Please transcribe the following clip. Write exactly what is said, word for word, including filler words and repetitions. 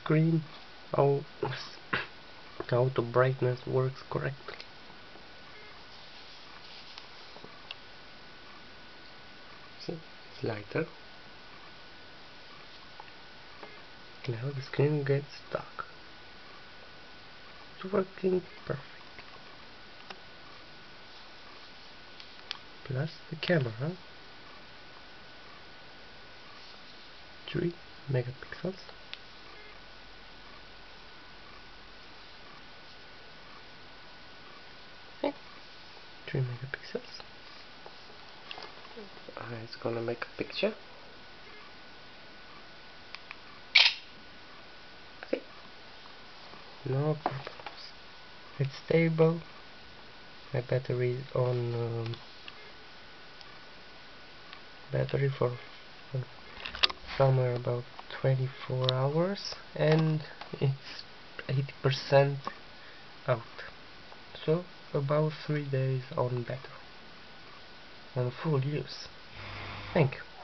screen how auto brightness works correctly. See, it's lighter. Now the screen gets dark. It's working perfect. Plus the camera, three megapixels. Okay. three megapixels. Uh, it's gonna make a picture. Okay. No problems. It's stable. My battery is on um, battery for, for somewhere about twenty-four hours, and it's eighty percent out, so about three days on battery, on full use. Thank you.